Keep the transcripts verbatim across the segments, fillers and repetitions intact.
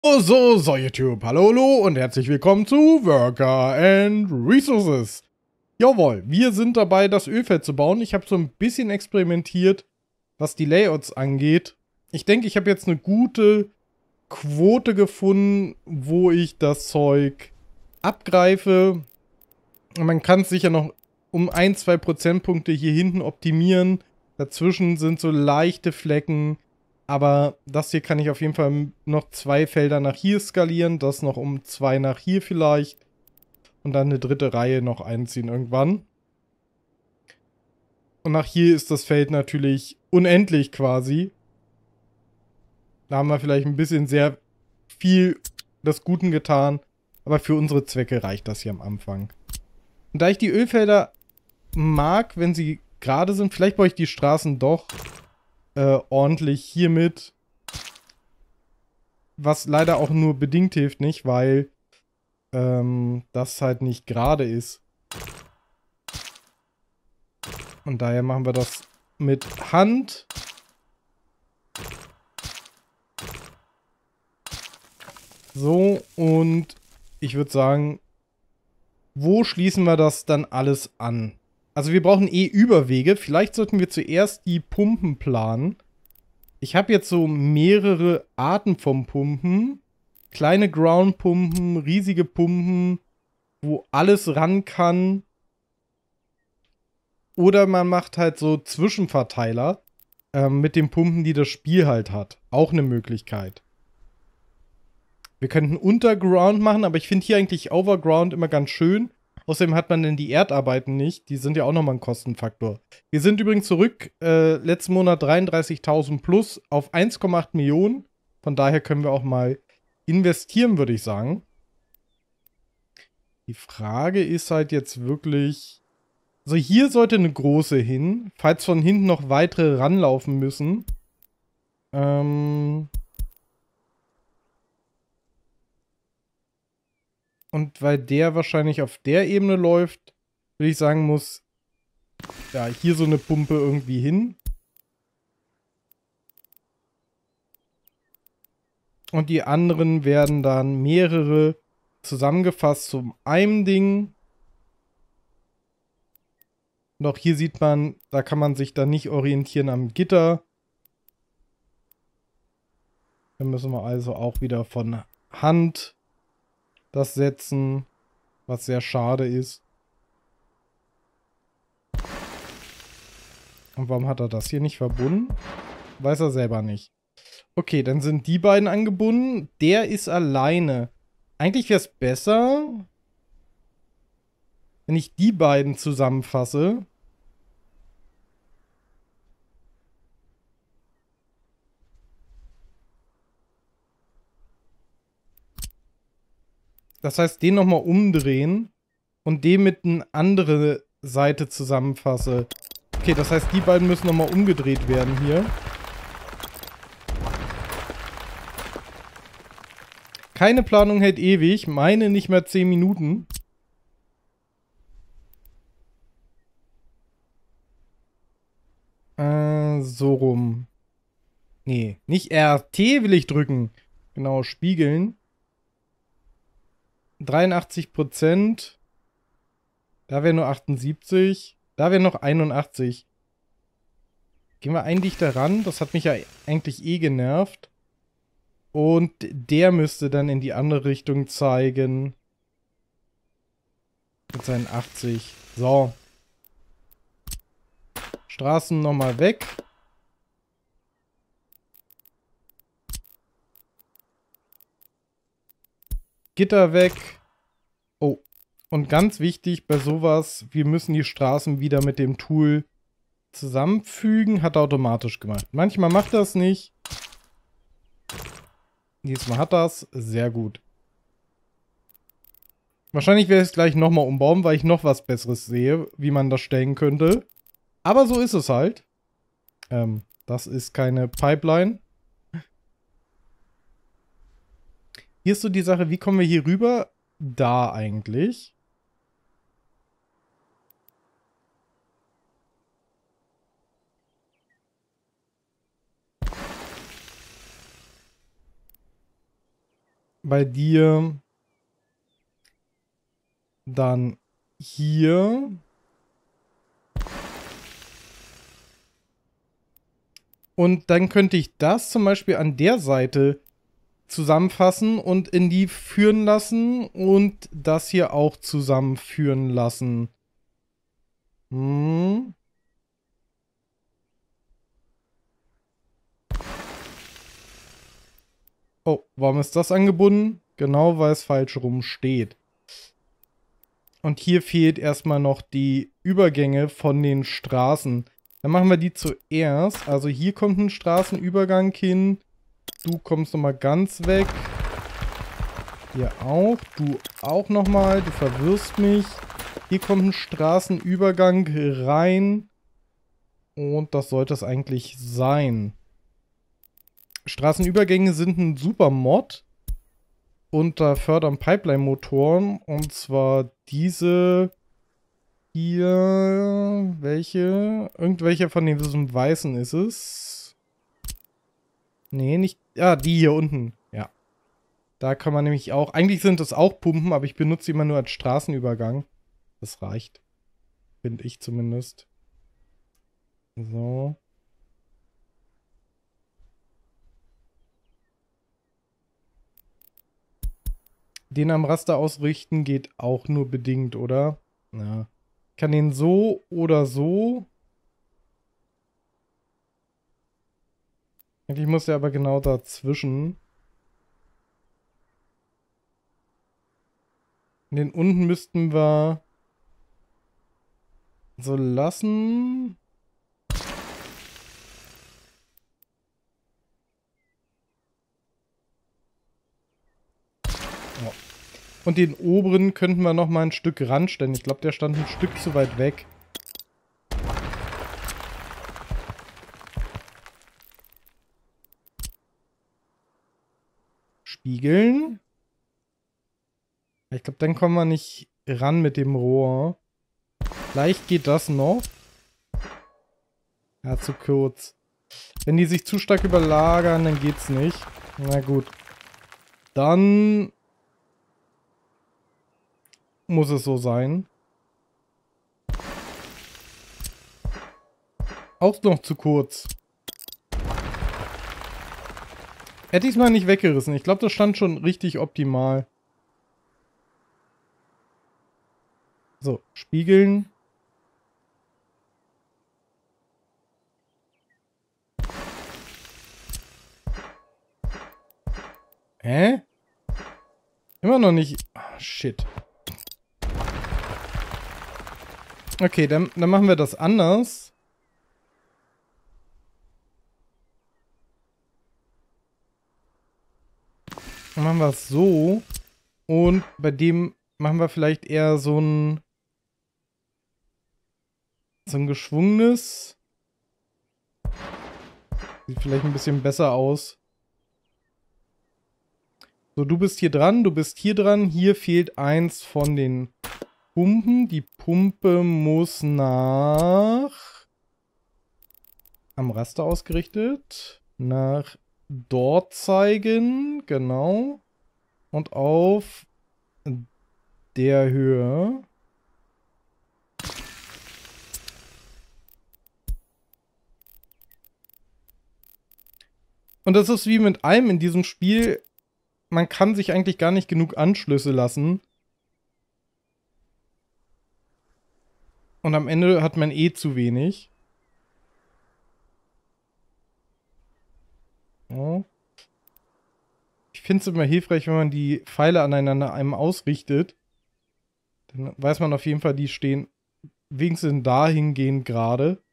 Oh, so, so, YouTube. Hallo, hallo und herzlich willkommen zu Worker and Resources. Jawohl, wir sind dabei, das Ölfeld zu bauen. Ich habe so ein bisschen experimentiert, was die Layouts angeht. Ich denke, ich habe jetzt eine gute Quote gefunden, wo ich das Zeug abgreife. Man kann es sicher noch um ein, zwei Prozentpunkte hier hinten optimieren. Dazwischen sind so leichte Flecken. Aber das hier kann ich auf jeden Fall noch zwei Felder nach hier skalieren. Das noch um zwei nach hier vielleicht. Und dann eine dritte Reihe noch einziehen irgendwann. Und nach hier ist das Feld natürlich unendlich quasi. Da haben wir vielleicht ein bisschen sehr viel des Guten getan. Aber für unsere Zwecke reicht das hier am Anfang. Und da ich die Ölfelder mag, wenn sie gerade sind, vielleicht baue ich die Straßen doch äh, ordentlich hiermit. Was leider auch nur bedingt hilft nicht, weil ähm, das halt nicht gerade ist. Und daher machen wir das mit Hand. So, und ich würde sagen, wo schließen wir das dann alles an? Also wir brauchen eh Überwege. Vielleicht sollten wir zuerst die Pumpen planen. Ich habe jetzt so mehrere Arten von Pumpen. Kleine Ground-Pumpen, riesige Pumpen, wo alles ran kann. Oder man macht halt so Zwischenverteiler ähm, mit den Pumpen, die das Spiel halt hat. Auch eine Möglichkeit. Wir könnten Unterground machen, aber ich finde hier eigentlich Overground immer ganz schön. Außerdem hat man denn die Erdarbeiten nicht. Die sind ja auch nochmal ein Kostenfaktor. Wir sind übrigens zurück, äh, letzten Monat dreiunddreißigtausend plus auf eins Komma acht Millionen. Von daher können wir auch mal investieren, würde ich sagen. Die Frage ist halt jetzt wirklich... Also hier sollte eine große hin, falls von hinten noch weitere ranlaufen müssen. Ähm... Und weil der wahrscheinlich auf der Ebene läuft, würde ich sagen, muss ja hier so eine Pumpe irgendwie hin. Und die anderen werden dann mehrere zusammengefasst zum einem Ding. Und auch hier sieht man, da kann man sich dann nicht orientieren am Gitter. Dann müssen wir also auch wieder von Hand das setzen, was sehr schade ist. Und warum hat er das hier nicht verbunden? Weiß er selber nicht. Okay, dann sind die beiden angebunden. Der ist alleine. Eigentlich wäre es besser, wenn ich die beiden zusammenfasse. Das heißt, den nochmal umdrehen und den mit einer anderen Seite zusammenfasse. Okay, das heißt, die beiden müssen nochmal umgedreht werden hier. Keine Planung hält ewig. Meine nicht mehr zehn Minuten. Äh, so rum. Nee, nicht R T will ich drücken. Genau, spiegeln. dreiundachtzig Prozent. Da wäre nur achtundsiebzig. Da wäre noch einundachtzig. Gehen wir ein dichter ran. Das hat mich ja eigentlich eh genervt. Und der müsste dann in die andere Richtung zeigen. Mit seinen achtzig. So. Straßen nochmal weg. Gitter weg. Oh. Und ganz wichtig bei sowas, wir müssen die Straßen wieder mit dem Tool zusammenfügen. Hat er automatisch gemacht. Manchmal macht er es nicht. Diesmal hat das. Sehr gut. Wahrscheinlich werde ich es gleich nochmal umbauen, weil ich noch was Besseres sehe, wie man das stellen könnte. Aber so ist es halt. Ähm, das ist keine Pipeline. Hier ist so die Sache, wie kommen wir hier rüber? Da eigentlich. bei dir dann hier. Und dann könnte ich das zum Beispiel an der Seite zusammenfassen und in die führen lassen und das hier auch zusammenführen lassen. Hm. Oh, warum ist das angebunden? Genau, weil es falsch rum steht. Und hier fehlt erstmal noch die Übergänge von den Straßen. Dann machen wir die zuerst. Also hier kommt ein Straßenübergang hin. Du kommst nochmal ganz weg. Hier auch. Du auch nochmal. Du verwirrst mich. Hier kommt ein Straßenübergang rein. Und das sollte es eigentlich sein. Straßenübergänge sind ein super Mod. Und da fördern Pipeline-Motoren. Und zwar diese hier. Welche? Irgendwelche von diesem weißen ist es. Nee, nicht. Ah, die hier unten. Ja. Da kann man nämlich auch. Eigentlich sind das auch Pumpen, aber ich benutze die immer nur als Straßenübergang. Das reicht. Finde ich zumindest. So. Den am Raster ausrichten geht auch nur bedingt, oder? Ja. Ich kann den so oder so. Eigentlich muss der aber genau dazwischen. Den unten müssten wir so lassen. Oh. Und den oberen könnten wir noch mal ein Stück ranstellen. Ich glaube, der stand ein Stück zu weit weg. Spiegeln. Ich glaube, dann kommen wir nicht ran mit dem Rohr. Vielleicht geht das noch. Ja, zu kurz. Wenn die sich zu stark überlagern, dann geht's nicht. Na gut. Dann muss es so sein. Auch noch zu kurz. Hätte ich es mal nicht weggerissen. Ich glaube, das stand schon richtig optimal. So, spiegeln. Hä? Immer noch nicht. Ah, shit. Okay, dann, dann machen wir das anders. Dann machen wir es so. Und bei dem machen wir vielleicht eher so ein so ein geschwungenes. Sieht vielleicht ein bisschen besser aus. So, du bist hier dran, du bist hier dran. Hier fehlt eins von den Pumpen. Die Pumpe muss nach am Raster ausgerichtet. Nach dort zeigen. Genau. Und auf der Höhe. Und das ist wie mit allem in diesem Spiel. Man kann sich eigentlich gar nicht genug Anschlüsse lassen. Und am Ende hat man eh zu wenig. Oh. Ich finde es immer hilfreich, wenn man die Pfeile aneinander einem ausrichtet. Dann weiß man auf jeden Fall, die stehen wenigstens dahingehend gerade.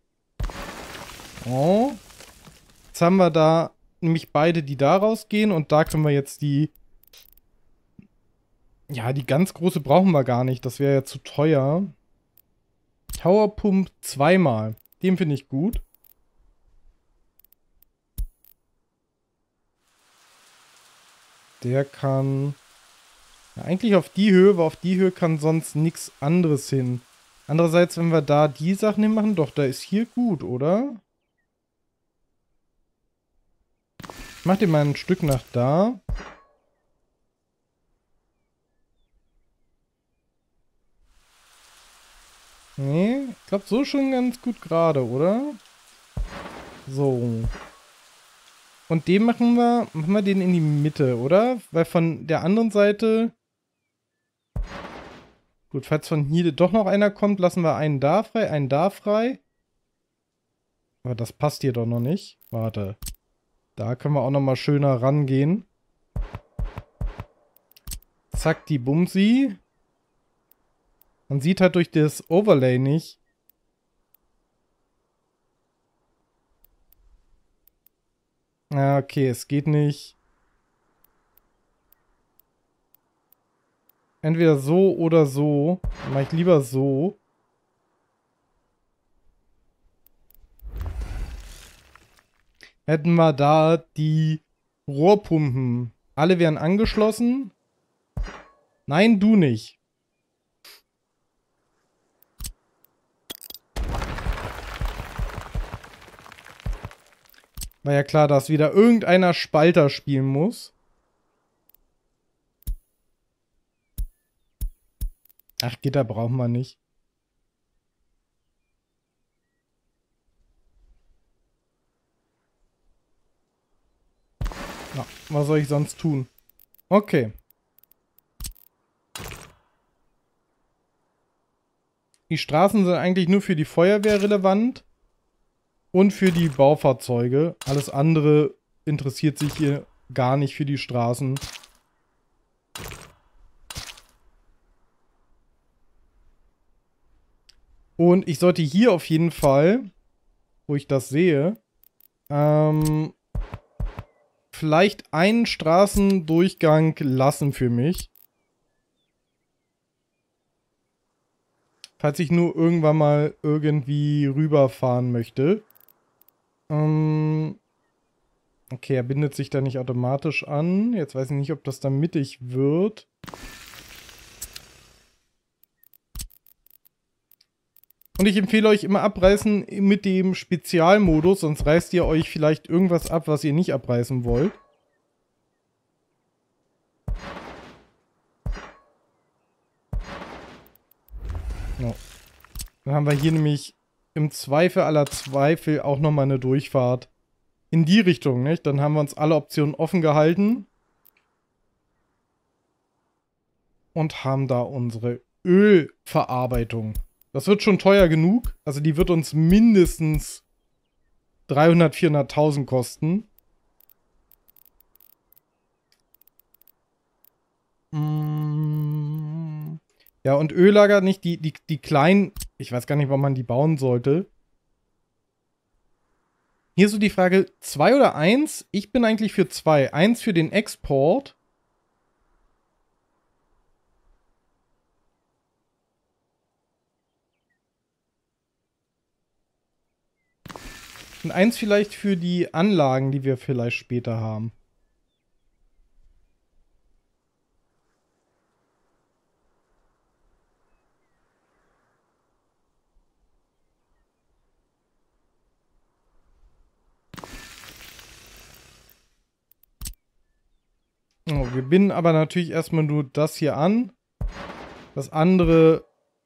Oh. Jetzt haben wir da nämlich beide, die da rausgehen. Und da können wir jetzt die... Ja, die ganz große brauchen wir gar nicht. Das wäre ja zu teuer. Towerpump zweimal. Den finde ich gut. Der kann... Ja, eigentlich auf die Höhe, weil auf die Höhe kann sonst nichts anderes hin. Andererseits, wenn wir da die Sachen hinmachen, doch, da ist hier gut, oder? Ich mach den mal ein Stück nach da. Nee, ich glaube so schon ganz gut gerade, oder? So. Und den machen wir, machen wir den in die Mitte, oder? Weil von der anderen Seite... Gut, falls von hier doch noch einer kommt, lassen wir einen da frei, einen da frei. Aber das passt hier doch noch nicht. Warte. Da können wir auch noch mal schöner rangehen. Zack, die Bumsi. Man sieht halt durch das Overlay nicht. Ja, okay, es geht nicht. Entweder so oder so. Dann mache ich lieber so. Hätten wir da die Rohrpumpen. Alle wären angeschlossen. Nein, du nicht. War ja klar, dass wieder irgendeiner Spalter spielen muss. Ach, Gitter brauchen wir nicht. Ja, was soll ich sonst tun? Okay. Die Straßen sind eigentlich nur für die Feuerwehr relevant und für die Baufahrzeuge. Alles andere interessiert sich hier gar nicht für die Straßen. Und ich sollte hier auf jeden Fall, wo ich das sehe, ähm, vielleicht einen Straßendurchgang lassen für mich. Falls ich nur irgendwann mal irgendwie rüberfahren möchte. Ähm, okay, er bindet sich da nicht automatisch an. Jetzt weiß ich nicht, ob das dann mittig wird. Und ich empfehle euch immer abreißen mit dem Spezialmodus, sonst reißt ihr euch vielleicht irgendwas ab, was ihr nicht abreißen wollt. No. Dann haben wir hier nämlich im Zweifel aller Zweifel auch nochmal eine Durchfahrt in die Richtung, nicht? Dann haben wir uns alle Optionen offen gehalten. Und haben da unsere Ölverarbeitung. Das wird schon teuer genug. Also die wird uns mindestens dreihundert, vierhunderttausend kosten. Ja, und Öllager nicht, die, die, die kleinen, ich weiß gar nicht, warum man die bauen sollte. Hier so die Frage, zwei oder eins? Ich bin eigentlich für zwei. Eins für den Export. Und eins vielleicht für die Anlagen, die wir vielleicht später haben. Oh, wir binden aber natürlich erstmal nur das hier an. Das andere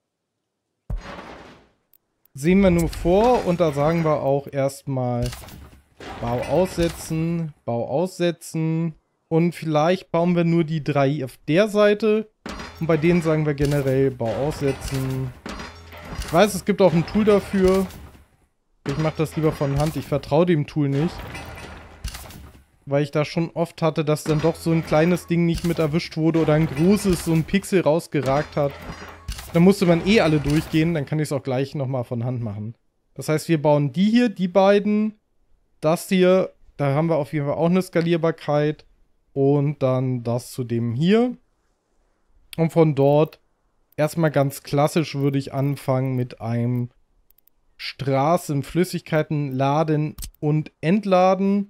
sehen wir nur vor und da sagen wir auch erstmal Bau aussetzen, Bau aussetzen und vielleicht bauen wir nur die drei auf der Seite und bei denen sagen wir generell Bau aussetzen. Ich weiß, es gibt auch ein Tool dafür. Ich mache das lieber von Hand, ich vertraue dem Tool nicht. Weil ich da schon oft hatte, dass dann doch so ein kleines Ding nicht mit erwischt wurde oder ein großes, so ein Pixel rausgeragt hat. Dann musste man eh alle durchgehen, dann kann ich es auch gleich nochmal von Hand machen. Das heißt, wir bauen die hier, die beiden, das hier, da haben wir auf jeden Fall auch eine Skalierbarkeit und dann das zu dem hier. Und von dort erstmal ganz klassisch würde ich anfangen mit einem Straßen, Flüssigkeiten laden und entladen.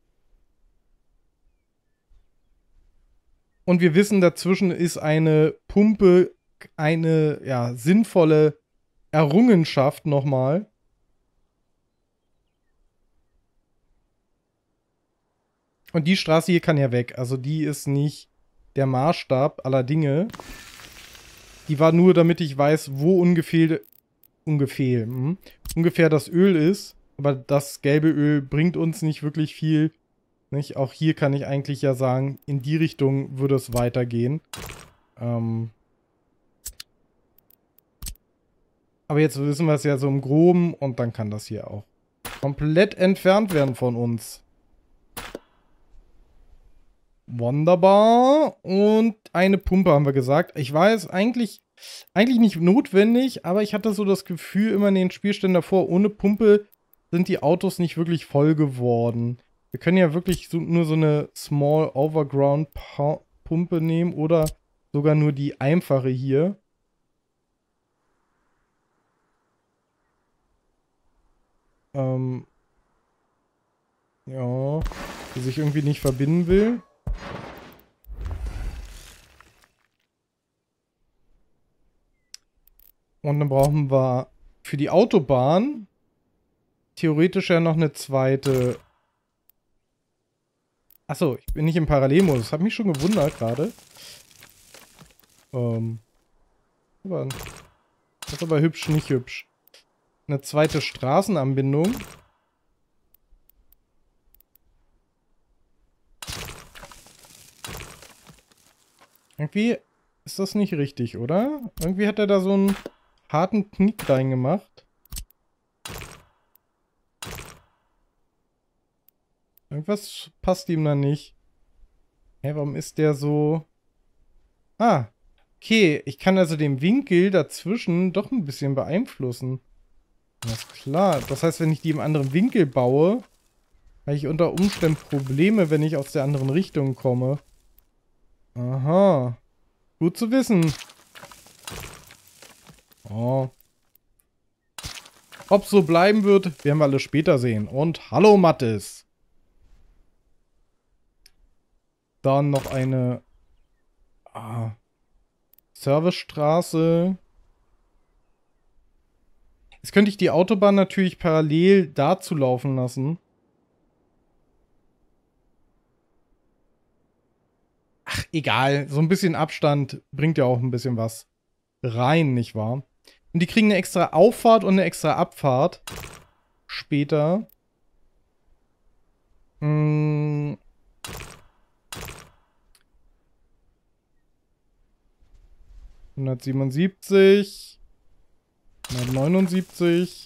Und wir wissen, dazwischen ist eine Pumpe eine ja, sinnvolle Errungenschaft nochmal. Und die Straße hier kann ja weg. Also die ist nicht der Maßstab aller Dinge. Die war nur, damit ich weiß, wo ungefähr ungefähr, hm, ungefähr das Öl ist. Aber das gelbe Öl bringt uns nicht wirklich viel. Nicht? Auch hier kann ich eigentlich ja sagen, in die Richtung würde es weitergehen. Ähm Aber jetzt wissen wir es ja so im Groben und dann kann das hier auch komplett entfernt werden von uns. Wunderbar. Und eine Pumpe haben wir gesagt. Ich weiß, eigentlich, eigentlich nicht notwendig, aber ich hatte so das Gefühl immer in den Spielständen davor, ohne Pumpe sind die Autos nicht wirklich voll geworden. Wir können ja wirklich so, nur so eine Small Overground Pumpe nehmen oder sogar nur die einfache hier. Ähm, ja, die sich irgendwie nicht verbinden will. Und dann brauchen wir für die Autobahn theoretisch ja noch eine zweite. Achso, ich bin nicht im Parallelmodus. Das hat mich schon gewundert gerade. Ähm. Aber, das ist aber hübsch, nicht hübsch. Eine zweite Straßenanbindung. Irgendwie ist das nicht richtig, oder? Irgendwie hat er da so einen harten Knick reingemacht. Irgendwas passt ihm da nicht. Hä, warum ist der so... Ah, okay. Ich kann also den Winkel dazwischen doch ein bisschen beeinflussen. Das ist klar. Das heißt, wenn ich die im anderen Winkel baue, habe ich unter Umständen Probleme, wenn ich aus der anderen Richtung komme. Aha. Gut zu wissen. Oh. Ob so bleiben wird, werden wir alle später sehen. Und hallo Mattes. Dann noch eine ah, Servicestraße. Jetzt könnte ich die Autobahn natürlich parallel dazu laufen lassen. Ach, egal. So ein bisschen Abstand bringt ja auch ein bisschen was rein, nicht wahr? Und die kriegen eine extra Auffahrt und eine extra Abfahrt. Später. Hm. hundertsiebenundsiebzig. hundertneunundsiebzig.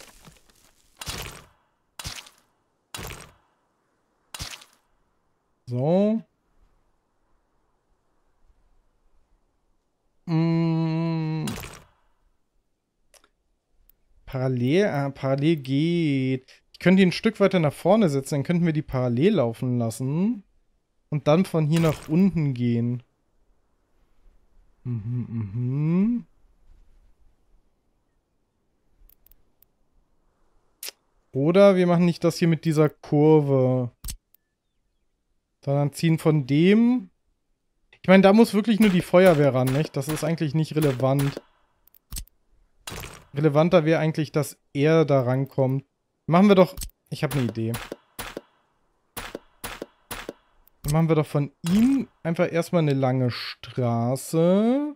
So. Hm. Parallel, äh, parallel geht. Ich könnte die ein Stück weiter nach vorne setzen, dann könnten wir die parallel laufen lassen. Und dann von hier nach unten gehen. Mhm, mhm. Oder wir machen nicht das hier mit dieser Kurve. Sondern ziehen von dem... Ich meine, da muss wirklich nur die Feuerwehr ran, nicht? Das ist eigentlich nicht relevant. Relevanter wäre eigentlich, dass er da rankommt. Machen wir doch... Ich habe eine Idee. Dann machen wir doch von ihm einfach erstmal eine lange Straße.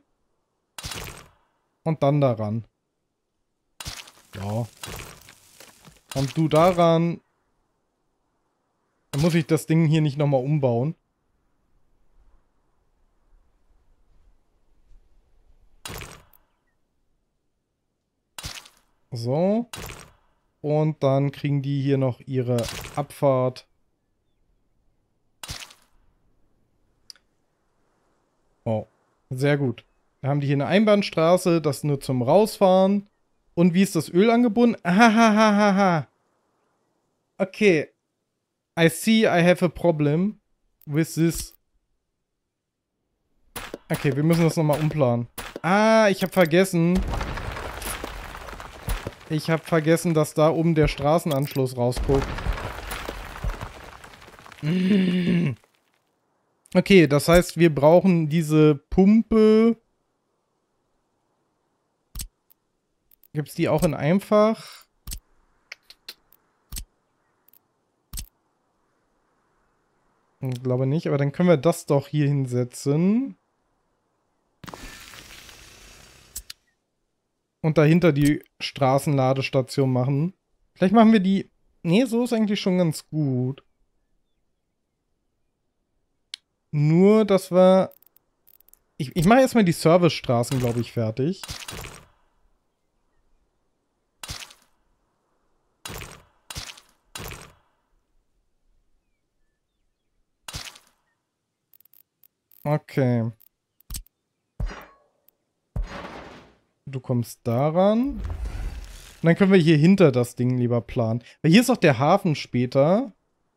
Und dann daran. Ja. Und du daran. Dann muss ich das Ding hier nicht nochmal umbauen. So. Und dann kriegen die hier noch ihre Abfahrt. Oh, sehr gut. Dann haben die hier eine Einbahnstraße, das nur zum Rausfahren. Und wie ist das Öl angebunden? Ahahaha. Okay. I see I have a problem with this. Okay, wir müssen das nochmal umplanen. Ah, ich habe vergessen. Ich habe vergessen, dass da oben der Straßenanschluss rausguckt. Okay, das heißt, wir brauchen diese Pumpe. Gibt es die auch in einfach? Ich glaube nicht, aber dann können wir das doch hier hinsetzen. Und dahinter die Straßenladestation machen. Vielleicht machen wir die... Nee, so ist eigentlich schon ganz gut. Nur, dass wir... Ich, ich mache erstmal die Servicestraßen, glaube ich, fertig. Okay. Du kommst daran. Und dann können wir hier hinter das Ding lieber planen. Weil hier ist auch der Hafen später.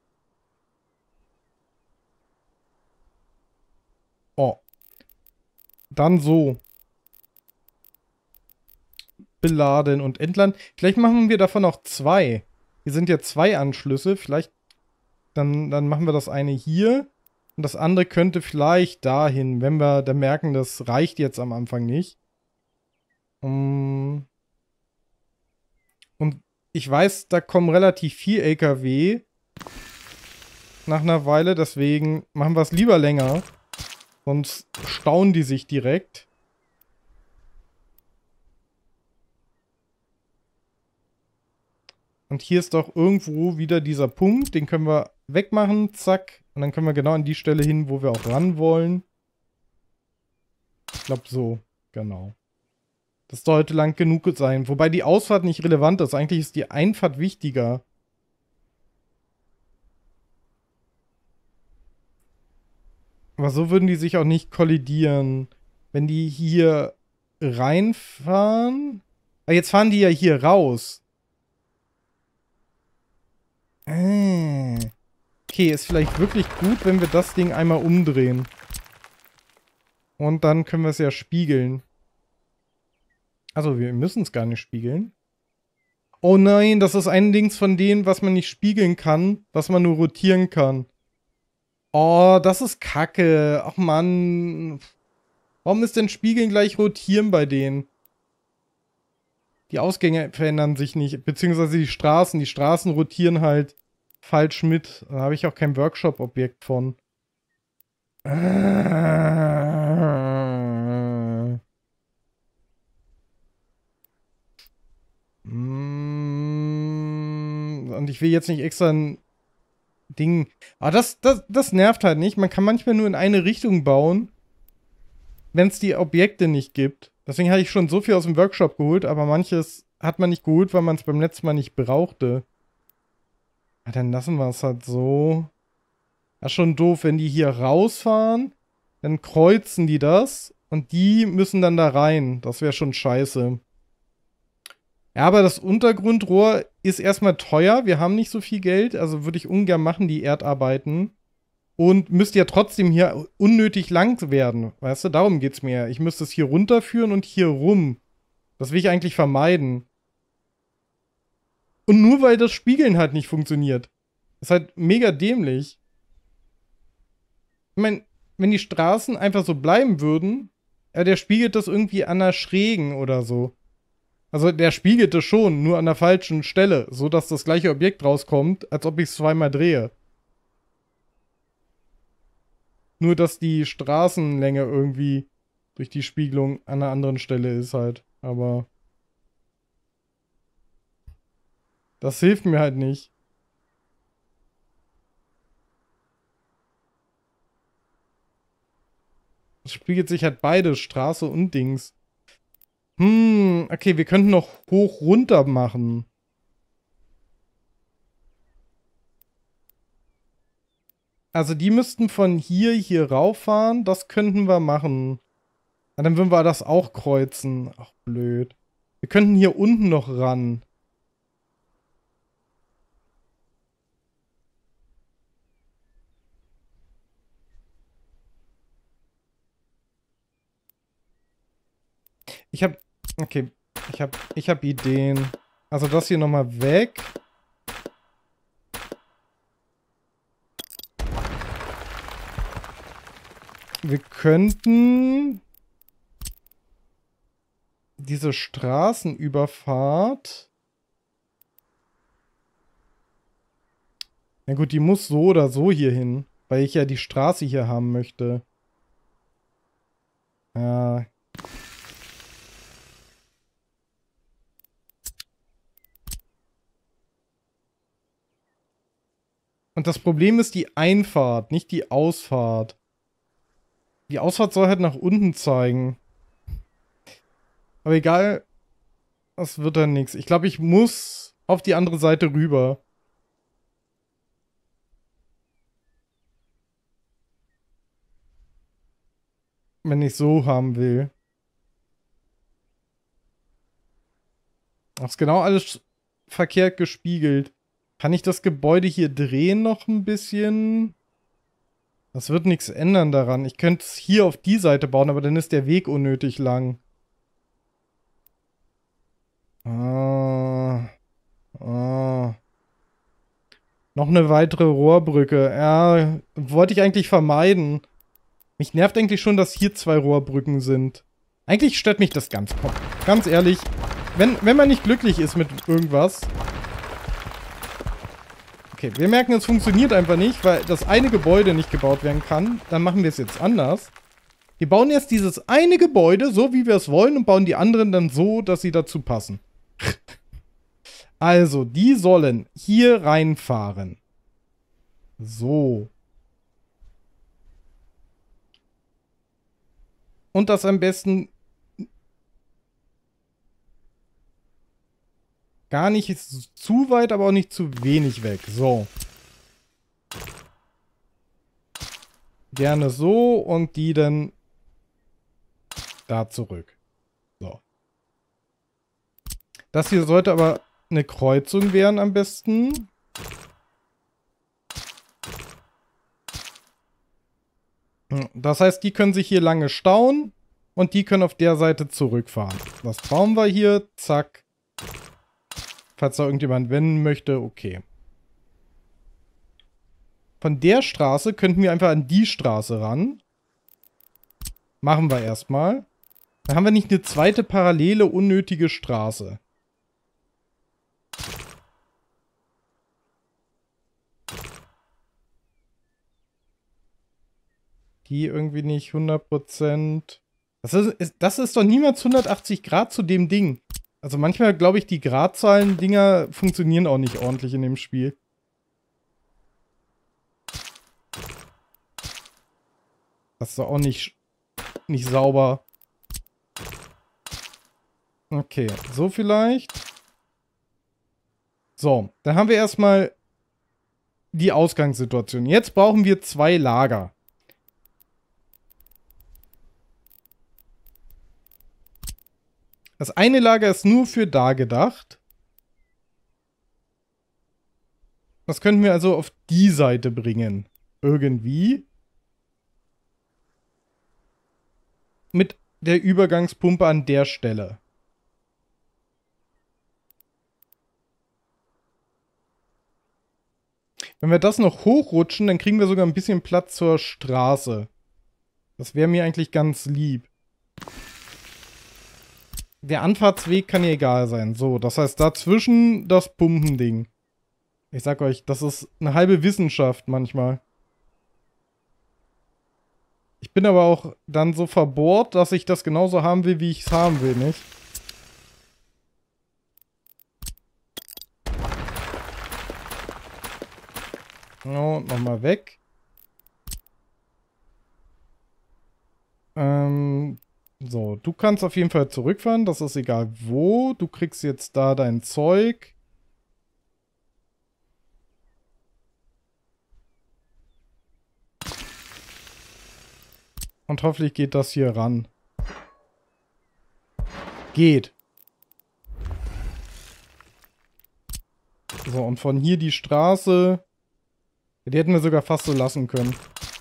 Oh. Dann so. Beladen und entladen. Vielleicht machen wir davon auch zwei. Hier sind ja zwei Anschlüsse. Vielleicht, dann, dann machen wir das eine hier. Und das andere könnte vielleicht dahin, wenn wir dann merken, das reicht jetzt am Anfang nicht. Um, und ich weiß, da kommen relativ viel L K W nach einer Weile. Deswegen machen wir es lieber länger. Sonst stauen die sich direkt. Und hier ist doch irgendwo wieder dieser Punkt. Den können wir wegmachen. Zack. Und dann können wir genau an die Stelle hin, wo wir auch ran wollen. Ich glaube so. Genau. Das sollte lang genug sein. Wobei die Ausfahrt nicht relevant ist. Eigentlich ist die Einfahrt wichtiger. Aber so würden die sich auch nicht kollidieren. Wenn die hier reinfahren. Aber jetzt fahren die ja hier raus. Äh. Okay, ist vielleicht wirklich gut, wenn wir das Ding einmal umdrehen. Und dann können wir es ja spiegeln. Also, wir müssen es gar nicht spiegeln. Oh nein, das ist ein Dings von denen, was man nicht spiegeln kann, was man nur rotieren kann. Oh, das ist kacke. Ach Mann. Warum ist denn Spiegeln gleich rotieren bei denen? Die Ausgänge verändern sich nicht, beziehungsweise die Straßen. Die Straßen rotieren halt falsch mit. Da habe ich auch kein Workshop-Objekt von. Ah. Und ich will jetzt nicht extra ein Ding. Aber das, das, das nervt halt nicht. Man kann manchmal nur in eine Richtung bauen, wenn es die Objekte nicht gibt. Deswegen hatte ich schon so viel aus dem Workshop geholt, aber manches hat man nicht geholt, weil man es beim letzten Mal nicht brauchte. Ja, dann lassen wir es halt so. Das ist schon doof, wenn die hier rausfahren, dann kreuzen die das und die müssen dann da rein. Das wäre schon scheiße. Ja, aber das Untergrundrohr ist erstmal teuer. Wir haben nicht so viel Geld, also würde ich ungern machen, die Erdarbeiten. Und müsste ja trotzdem hier unnötig lang werden. Weißt du, darum geht's mir. Ich müsste es hier runterführen und hier rum. Das will ich eigentlich vermeiden. Und nur weil das Spiegeln halt nicht funktioniert. Ist halt mega dämlich. Ich meine, wenn die Straßen einfach so bleiben würden, ja, der spiegelt das irgendwie an der Schrägen oder so. Also der spiegelt das schon, nur an der falschen Stelle, so dass das gleiche Objekt rauskommt, als ob ich es zweimal drehe. Nur, dass die Straßenlänge irgendwie durch die Spiegelung an einer anderen Stelle ist halt. Aber das hilft mir halt nicht. Es spiegelt sich halt beide, Straße und Dings. Hm, okay, wir könnten noch hoch runter machen. Also die müssten von hier hier rauffahren. Das könnten wir machen. Und dann würden wir das auch kreuzen. Ach, blöd. Wir könnten hier unten noch ran. Ich hab... Okay. Ich hab... Ich hab Ideen. Also das hier nochmal weg. Wir könnten diese Straßenüberfahrt. Na gut, die muss so oder so hier hin, weil ich ja die Straße hier haben möchte. Ja. Und das Problem ist die Einfahrt, nicht die Ausfahrt. Die Ausfahrt soll halt nach unten zeigen. Aber egal, das wird dann nichts. Ich glaube, ich muss auf die andere Seite rüber. Wenn ich so haben will. Das ist genau alles verkehrt gespiegelt. Kann ich das Gebäude hier drehen noch ein bisschen? Das wird nichts ändern daran. Ich könnte es hier auf die Seite bauen, aber dann ist der Weg unnötig lang. Ah. Ah. Noch eine weitere Rohrbrücke. Ja, wollte ich eigentlich vermeiden. Mich nervt eigentlich schon, dass hier zwei Rohrbrücken sind. Eigentlich stört mich das ganz. Komm, ganz ehrlich. Wenn, wenn man nicht glücklich ist mit irgendwas. Okay, wir merken, es funktioniert einfach nicht, weil das eine Gebäude nicht gebaut werden kann. Dann machen wir es jetzt anders. Wir bauen jetzt dieses eine Gebäude, so wie wir es wollen, und bauen die anderen dann so, dass sie dazu passen. Also, die sollen hier reinfahren. So. Und das am besten gar nicht zu weit, aber auch nicht zu wenig weg. So. Gerne so und die dann da zurück. So. Das hier sollte aber eine Kreuzung werden am besten. Das heißt, die können sich hier lange stauen und die können auf der Seite zurückfahren. Das bauen wir hier. Zack. Falls da irgendjemand wenden möchte, okay. Von der Straße könnten wir einfach an die Straße ran. Machen wir erstmal. Dann haben wir nicht eine zweite parallele, unnötige Straße. Die irgendwie nicht hundert Prozent. Das ist, ist, das ist doch niemals hundertachtzig Grad zu dem Ding. Also manchmal glaube ich, die Gradzahlen-Dinger funktionieren auch nicht ordentlich in dem Spiel. Das ist doch auch nicht, nicht sauber. Okay, so vielleicht. So, dann haben wir erstmal die Ausgangssituation. Jetzt brauchen wir zwei Lager. Das eine Lager ist nur für da gedacht. Das könnten wir also auf die Seite bringen. Irgendwie. Mit der Übergangspumpe an der Stelle. Wenn wir das noch hochrutschen, dann kriegen wir sogar ein bisschen Platz zur Straße. Das wäre mir eigentlich ganz lieb. Der Anfahrtsweg kann ja egal sein. So, das heißt dazwischen das Pumpending. Ich sag euch, das ist eine halbe Wissenschaft manchmal. Ich bin aber auch dann so verbohrt, dass ich das genauso haben will, wie ich es haben will, nicht? Oh, nochmal weg. Ähm, so, du kannst auf jeden Fall zurückfahren, das ist egal wo. Du kriegst jetzt da dein Zeug. Und hoffentlich geht das hier ran. Geht. So, und von hier die Straße. Die hätten wir sogar fast so lassen können.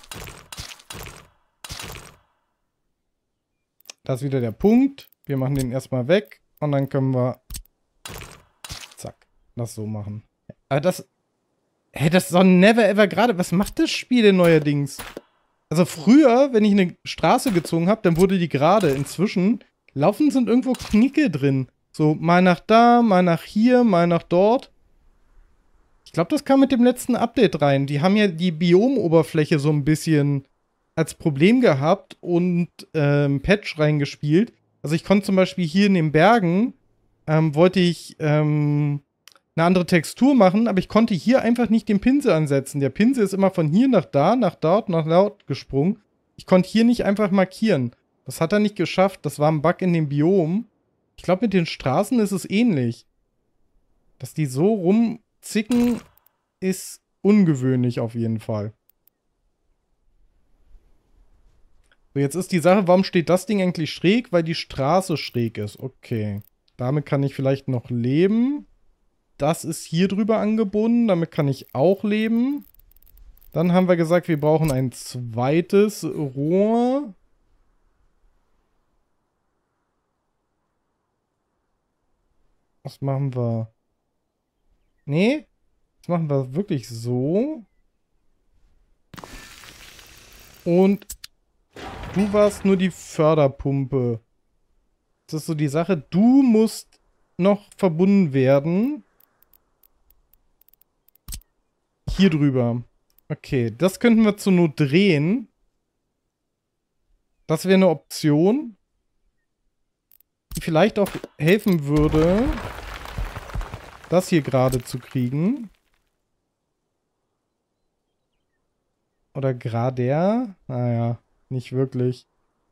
Da ist wieder der Punkt. Wir machen den erstmal weg. Und dann können wir... Zack. Das so machen. Aber das... Hey, das ist doch never ever gerade. Was macht das Spiel denn neuerdings? Also früher, wenn ich eine Straße gezogen habe, dann wurde die gerade. Inzwischen laufen sind irgendwo Knicke drin. So, mal nach da, mal nach hier, mal nach dort. Ich glaube, das kam mit dem letzten Update rein. Die haben ja die Biomoberfläche so ein bisschen als Problem gehabt und ähm, Patch reingespielt. Also ich konnte zum Beispiel hier in den Bergen, ähm, wollte ich ähm, eine andere Textur machen, aber ich konnte hier einfach nicht den Pinsel ansetzen. Der Pinsel ist immer von hier nach da, nach dort, nach dort gesprungen. Ich konnte hier nicht einfach markieren. Das hat er nicht geschafft. Das war ein Bug in dem Biom. Ich glaube, mit den Straßen ist es ähnlich. Dass die so rumzicken, ist ungewöhnlich auf jeden Fall. So, jetzt ist die Sache, warum steht das Ding eigentlich schräg? Weil die Straße schräg ist. Okay. Damit kann ich vielleicht noch leben. Das ist hier drüber angebunden. Damit kann ich auch leben. Dann haben wir gesagt, wir brauchen ein zweites Rohr. Was machen wir? Nee. Das machen wir wirklich so. Und du warst nur die Förderpumpe. Das ist so die Sache. Du musst noch verbunden werden. Hier drüber. Okay, das könnten wir zur Not drehen. Das wäre eine Option, die vielleicht auch helfen würde, das hier gerade zu kriegen. Oder gerade? Naja, nicht wirklich.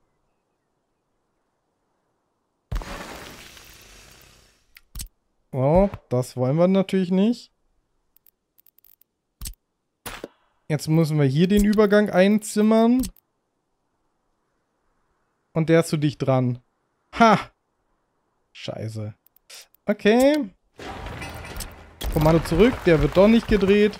Oh, das wollen wir natürlich nicht. Jetzt müssen wir hier den Übergang einzimmern. Und der ist zu dicht dran. Ha! Scheiße. Okay. Kommando zurück. Der wird doch nicht gedreht.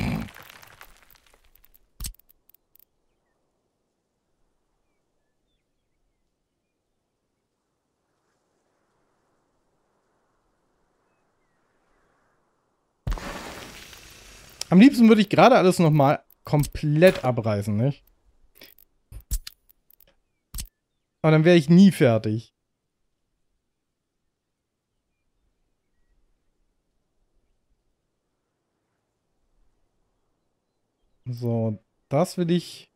Am liebsten würde ich gerade alles nochmal komplett abreißen, nicht? Aber dann wäre ich nie fertig. So, das will ich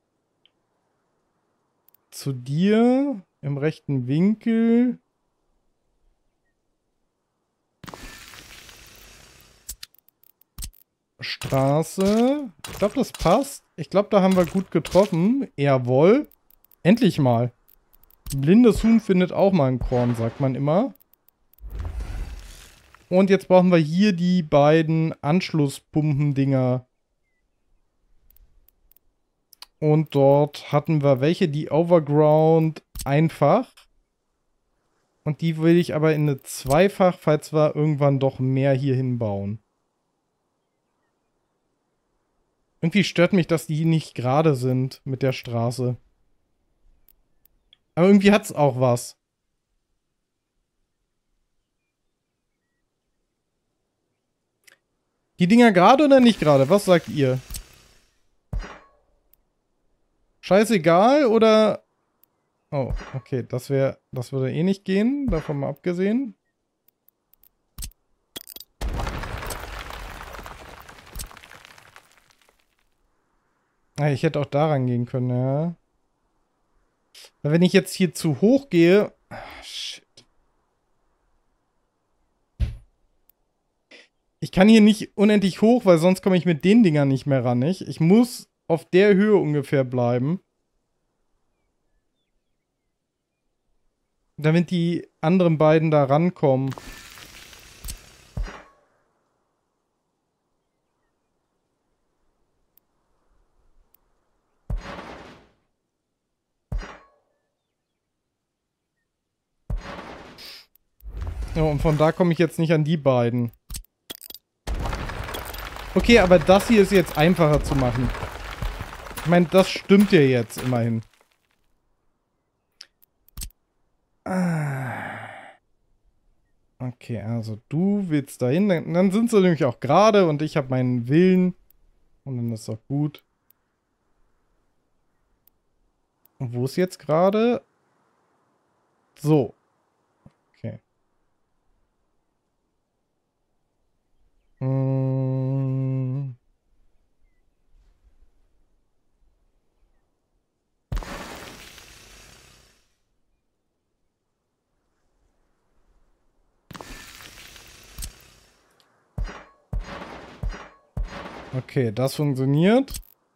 zu dir im rechten Winkel. Straße. Ich glaube, das passt. Ich glaube, da haben wir gut getroffen. Jawohl. Endlich mal. Ein blindes Huhn findet auch mal ein Korn, sagt man immer. Und jetzt brauchen wir hier die beiden Anschlusspumpen-Dinger. Und dort hatten wir welche, die Overground einfach. Und die will ich aber in eine Zweifach, falls wir irgendwann doch mehr hier hinbauen. Irgendwie stört mich, dass die nicht gerade sind mit der Straße. Aber irgendwie hat's auch was. Die Dinger gerade oder nicht gerade? Was sagt ihr? Scheißegal oder... Oh, okay, das wäre... Das würde eh nicht gehen, davon mal abgesehen. Ah, ich hätte auch daran gehen können, ja. Weil wenn ich jetzt hier zu hoch gehe... Ach, shit. Ich kann hier nicht unendlich hoch, weil sonst komme ich mit den Dingern nicht mehr ran, nicht? Ich muss auf der Höhe ungefähr bleiben. Damit die anderen beiden da rankommen. Ja, und von da komme ich jetzt nicht an die beiden. Okay, aber das hier ist jetzt einfacher zu machen. Ich meine, das stimmt ja jetzt immerhin. Ah. Okay, also du willst dahin. Dann, dann sind sie nämlich auch gerade und ich habe meinen Willen. Und dann ist doch gut. Und wo ist jetzt gerade? So. Okay. Hm. Okay, das funktioniert.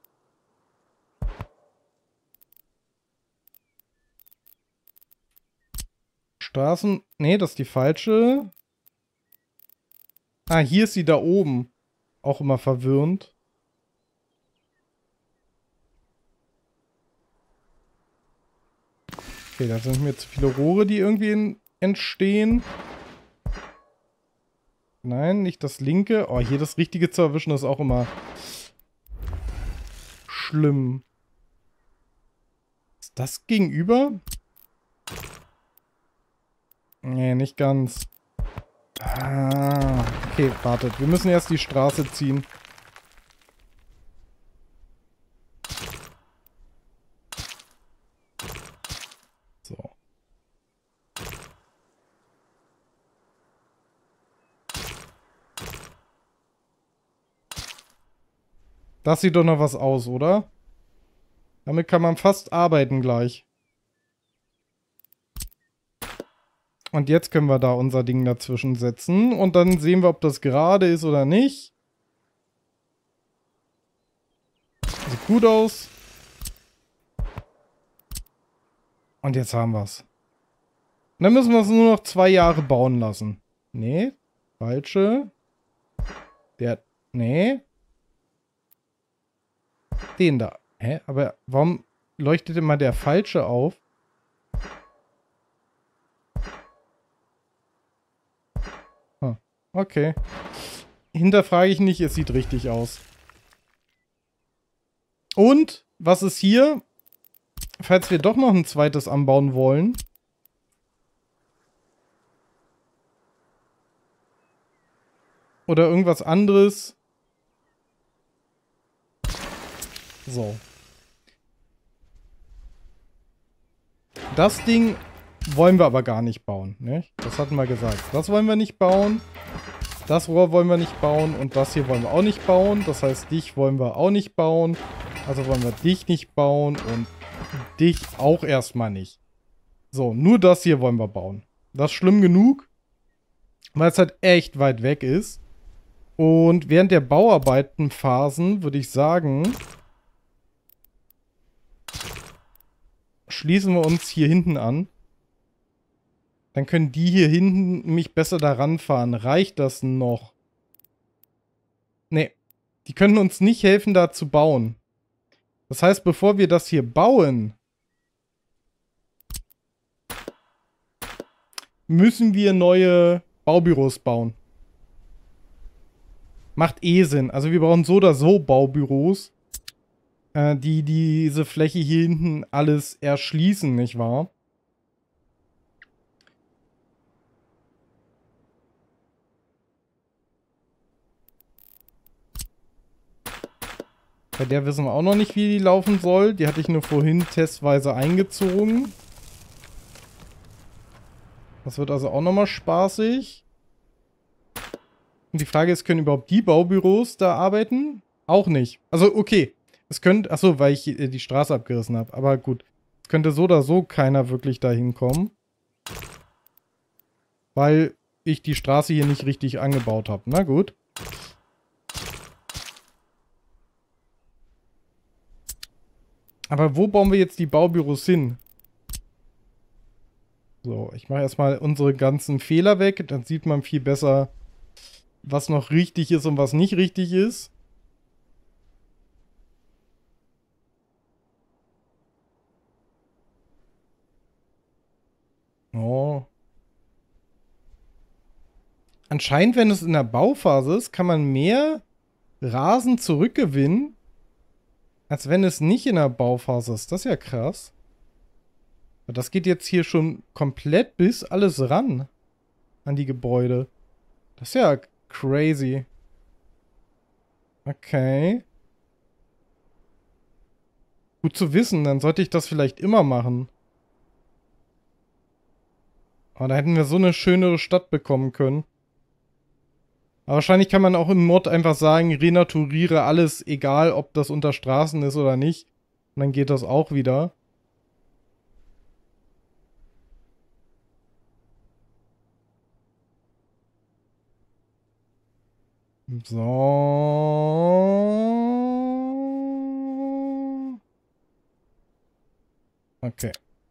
Straßen... Nee, das ist die falsche. Ah, hier ist sie da oben. Auch immer verwirrend. Okay, da sind mir zu viele Rohre, die irgendwie in, entstehen. Nein, nicht das linke. Oh, hier das richtige zu erwischen ist auch immer schlimm. Ist das gegenüber? Nee, nicht ganz. Ah, okay, wartet. Wir müssen erst die Straße ziehen. So. Das sieht doch noch was aus, oder? Damit kann man fast arbeiten gleich. Und jetzt können wir da unser Ding dazwischen setzen. Und dann sehen wir, ob das gerade ist oder nicht. Sieht gut aus. Und jetzt haben wir es. Dann müssen wir es nur noch zwei Jahre bauen lassen. Nee, falsche. Der, nee. Den da. Hä? Aber warum leuchtet immer der falsche auf? Ah, okay. Hinterfrage ich nicht, es sieht richtig aus. Und, was ist hier? Falls wir doch noch ein zweites anbauen wollen. Oder irgendwas anderes. So. Das Ding wollen wir aber gar nicht bauen, ne? Das hatten wir gesagt. Das wollen wir nicht bauen. Das Rohr wollen wir nicht bauen. Und das hier wollen wir auch nicht bauen. Das heißt, dich wollen wir auch nicht bauen. Also wollen wir dich nicht bauen und dich auch erstmal nicht. So, nur das hier wollen wir bauen. Das ist schlimm genug, weil es halt echt weit weg ist. Und während der Bauarbeitenphasen würde ich sagen, schließen wir uns hier hinten an. Dann können die hier hinten mich besser daran fahren. Reicht das noch? Nee. Die können uns nicht helfen, da zu bauen. Das heißt, bevor wir das hier bauen, müssen wir neue Baubüros bauen. Macht eh Sinn. Also wir brauchen so oder so Baubüros, äh, die diese Fläche hier hinten alles erschließen, nicht wahr? Bei der wissen wir auch noch nicht, wie die laufen soll. Die hatte ich nur vorhin testweise eingezogen. Das wird also auch nochmal spaßig. Und die Frage ist, können überhaupt die Baubüros da arbeiten? Auch nicht. Also, okay. Es könnte, achso, weil ich die Straße abgerissen habe. Aber gut. Es könnte so oder so keiner wirklich da hinkommen. Weil ich die Straße hier nicht richtig angebaut habe. Na gut. Aber wo bauen wir jetzt die Baubüros hin? So, ich mache erstmal unsere ganzen Fehler weg. Dann sieht man viel besser, was noch richtig ist und was nicht richtig ist. Oh. Anscheinend, wenn es in der Bauphase ist, kann man mehr Rasen zurückgewinnen, als wenn es nicht in der Bauphase ist. Das ist ja krass. Das geht jetzt hier schon komplett bis alles ran an die Gebäude. Das ist ja crazy. Okay. Gut zu wissen, dann sollte ich das vielleicht immer machen. Aber da hätten wir so eine schönere Stadt bekommen können. Aber wahrscheinlich kann man auch im Mod einfach sagen, renaturiere alles, egal ob das unter Straßen ist oder nicht. Und dann geht das auch wieder. So. Okay.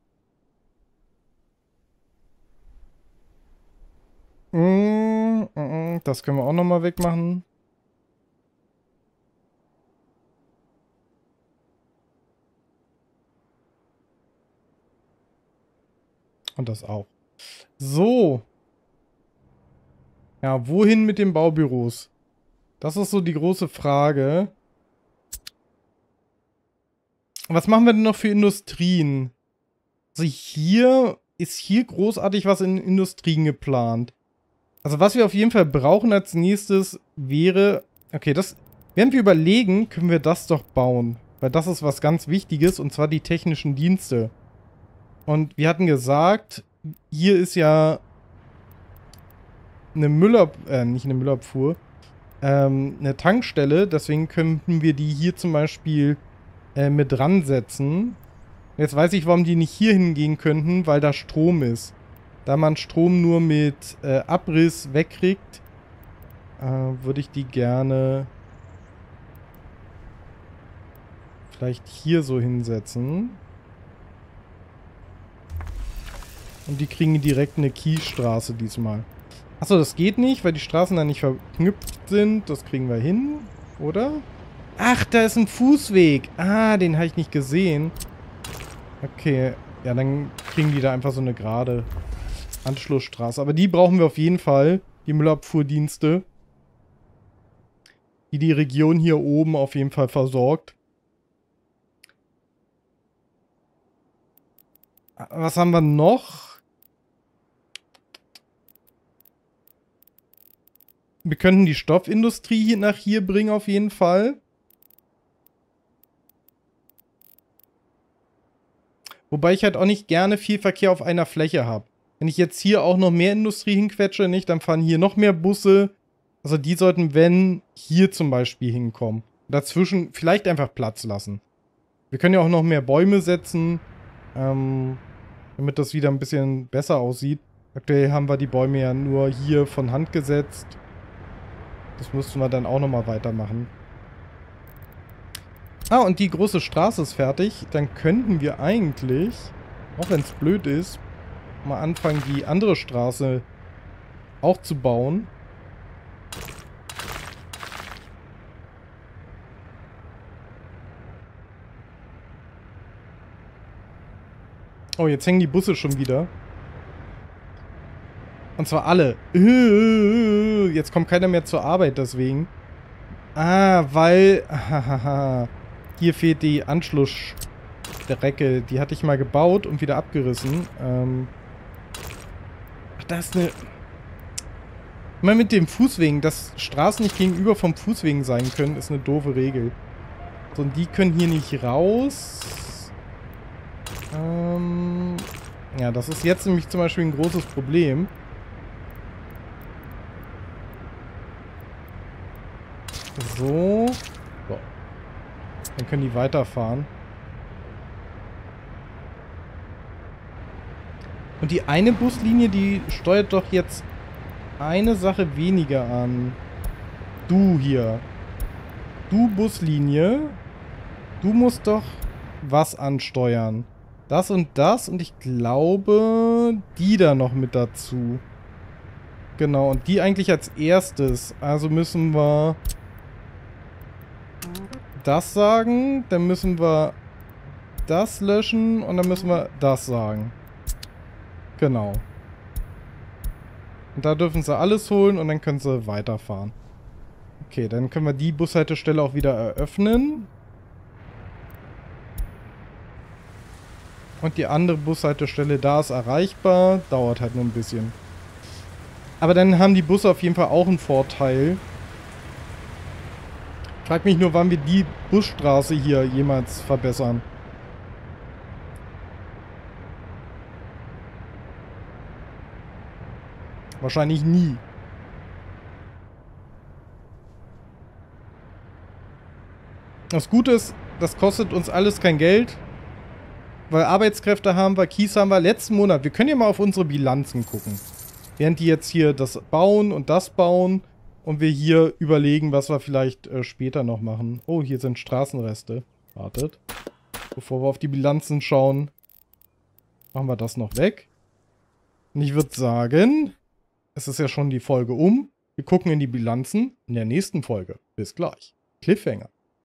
Mm, mm, das können wir auch nochmal wegmachen. Und das auch. So. Ja, wohin mit den Baubüros? Das ist so die große Frage. Was machen wir denn noch für Industrien? Also hier ist hier großartig was in Industrien geplant. Also was wir auf jeden Fall brauchen als nächstes wäre... Okay, das... Während wir überlegen, können wir das doch bauen. Weil das ist was ganz Wichtiges, und zwar die technischen Dienste. Und wir hatten gesagt, hier ist ja eine Müllab... Äh, nicht eine Müllabfuhr. Ähm, eine Tankstelle. Deswegen könnten wir die hier zum Beispiel äh, mit dran setzen. Jetzt weiß ich, warum die nicht hier hingehen könnten, weil da Strom ist. Da man Strom nur mit äh, Abriss wegkriegt, äh, würde ich die gerne vielleicht hier so hinsetzen. Und die kriegen direkt eine Kiesstraße diesmal. Achso, das geht nicht, weil die Straßen da nicht verknüpft sind. Das kriegen wir hin, oder? Ach, da ist ein Fußweg. Ah, den habe ich nicht gesehen. Okay, ja, dann kriegen die da einfach so eine gerade Anschlussstraße. Aber die brauchen wir auf jeden Fall, die Müllabfuhrdienste, die die Region hier oben auf jeden Fall versorgt. Was haben wir noch? Wir könnten die Stoffindustrie hier nach hier bringen auf jeden Fall. Wobei ich halt auch nicht gerne viel Verkehr auf einer Fläche habe. Wenn ich jetzt hier auch noch mehr Industrie hinquetsche, nicht, dann fahren hier noch mehr Busse. Also die sollten, wenn, hier zum Beispiel hinkommen. Dazwischen vielleicht einfach Platz lassen. Wir können ja auch noch mehr Bäume setzen, ähm, damit das wieder ein bisschen besser aussieht. Aktuell haben wir die Bäume ja nur hier von Hand gesetzt. Das müssten wir dann auch nochmal weitermachen. Ah, und die große Straße ist fertig. Dann könnten wir eigentlich, auch wenn es blöd ist, mal anfangen, die andere Straße auch zu bauen. Oh, jetzt hängen die Busse schon wieder. Und zwar alle. Jetzt kommt keiner mehr zur Arbeit deswegen. Ah, weil... Hahaha. Hier fehlt die Anschlussstrecke. Die hatte ich mal gebaut und wieder abgerissen. Ähm... Ach, da ist eine... Immer mit dem Fußwegen, dass Straßen nicht gegenüber vom Fußwegen sein können, ist eine doofe Regel. So, und die können hier nicht raus. Ähm... Ja, das ist jetzt nämlich zum Beispiel ein großes Problem. So. So. Dann können die weiterfahren. Und die eine Buslinie, die steuert doch jetzt eine Sache weniger an. Du hier. Du Buslinie. Du musst doch was ansteuern. Das und das und ich glaube, die da noch mit dazu. Genau, und die eigentlich als erstes. Also müssen wir das sagen, dann müssen wir das löschen und dann müssen wir das sagen. Genau. Und da dürfen sie alles holen und dann können sie weiterfahren. Okay, dann können wir die Bushaltestelle auch wieder eröffnen. Und die andere Bushaltestelle da ist erreichbar. Dauert halt nur ein bisschen. Aber dann haben die Busse auf jeden Fall auch einen Vorteil. Ich frage mich nur, wann wir die Busstraße hier jemals verbessern. Wahrscheinlich nie. Das Gute ist, das kostet uns alles kein Geld. Weil Arbeitskräfte haben wir, Kies haben wir. Letzten Monat, wir können ja mal auf unsere Bilanzen gucken. Während die jetzt hier das bauen und das bauen. Und wir hier überlegen, was wir vielleicht äh, später noch machen. Oh, hier sind Straßenreste. Wartet. Bevor wir auf die Bilanzen schauen. Machen wir das noch weg. Und ich würde sagen, es ist ja schon die Folge um. Wir gucken in die Bilanzen in der nächsten Folge. Bis gleich. Cliffhanger.